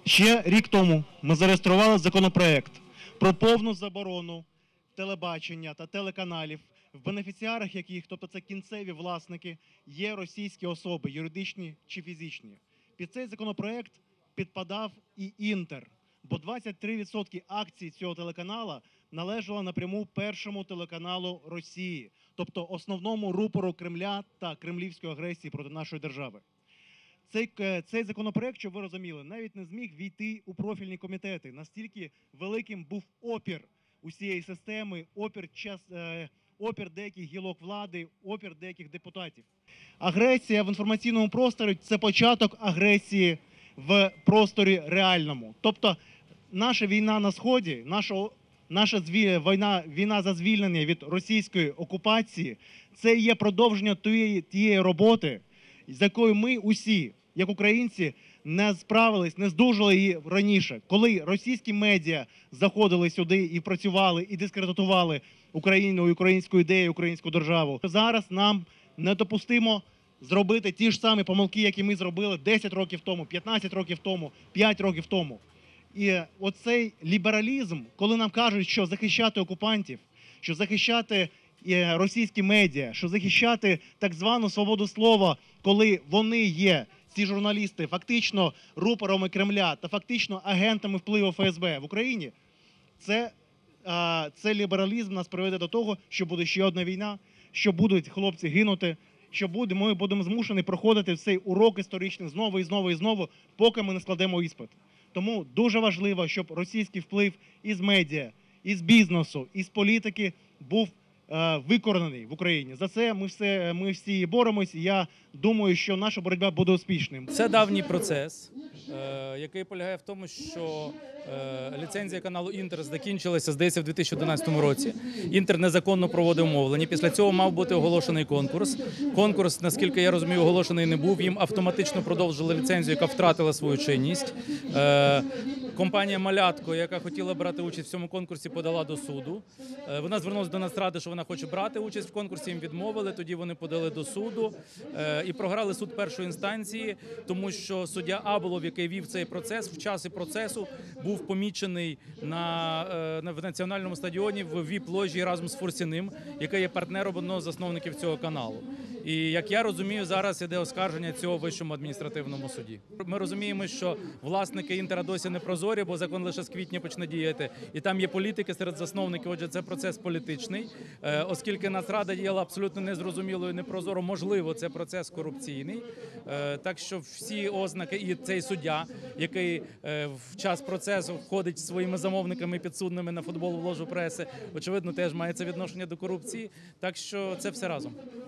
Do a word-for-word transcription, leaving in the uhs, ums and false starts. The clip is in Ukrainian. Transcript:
Ще рік тому ми зареєстрували законопроект про повну заборону телебачення та телеканалів, в бенефіціарах яких, тобто це кінцеві власники, є російські особи, юридичні чи фізичні. Під цей законопроект підпадав і Інтер, бо двадцять три відсотки акцій цього телеканалу належало напряму першому телеканалу Росії, тобто основному рупору Кремля та кремлівської агресії проти нашої держави. Цей, цей законопроект, щоб ви розуміли, навіть не зміг війти у профільні комітети. Настільки великим був опір усієї системи, опір, час, е, опір деяких гілок влади, опір деяких депутатів. Агресія в інформаційному просторі – це початок агресії в просторі реальному. Тобто наша війна на Сході, наша, наша звіль, війна, війна за звільнення від російської окупації – це є продовження тієї, тієї роботи, з якою ми усі, як українці, не справились, не здужали її раніше. Коли російські медіа заходили сюди і працювали, і дискредитували Україну, українську ідею, українську державу, зараз нам недопустимо зробити ті ж самі помилки, які ми зробили десять років тому, п'ятнадцять років тому, п'ять років тому. І оцей лібералізм, коли нам кажуть, що захищати окупантів, що захищати російські медіа, що захищати так звану свободу слова, коли вони є, ці журналісти, фактично рупорами Кремля та фактично агентами впливу Ф С Б в Україні, це, це лібералізм нас приведе до того, що буде ще одна війна, що будуть хлопці гинути, що буде, ми будемо змушені проходити цей урок історичний знову і знову і знову, поки ми не складемо іспит. Тому дуже важливо, щоб російський вплив із медіа, із бізнесу, із політики був викоренений в Україні. За це ми, все, ми всі боремось. Я думаю, що наша боротьба буде успішним. Це давній процес, який полягає в тому, що ліцензія каналу «Інтер» закінчилася, здається, в дві тисячі одинадцятому році. «Інтер» незаконно проводив мовлення. Після цього мав бути оголошений конкурс. Конкурс, наскільки я розумію, оголошений не був. Їм автоматично продовжили ліцензію, яка втратила свою чинність. Компанія «Малятко», яка хотіла брати участь в цьому конкурсі, подала до суду. Вона звернулася до Нацради, що вона хоче брати участь в конкурсі, їм відмовили. Тоді вони подали до суду і програли суд першої інстанції, тому що суддя Аболов, який вів цей процес, в часі процесу був помічений на, на в національному стадіоні в віп-ложі разом з Фурсіним, який є партнером одного з засновників цього каналу. І, як я розумію, зараз іде оскарження цього в Вищому адміністративному суді. Ми розуміємо, що власники «Інтера» досі не прозорі, бо закон лише з квітня почне діяти. І там є політики серед засновників, отже, це процес політичний. Оскільки Нацрада діяла абсолютно незрозуміло і непрозоро, можливо, це процес корупційний. Так що всі ознаки, і цей суддя, який в час процесу входить своїми замовниками підсудними на футбол в ложу преси, очевидно, теж має це відношення до корупції. Так що це все разом.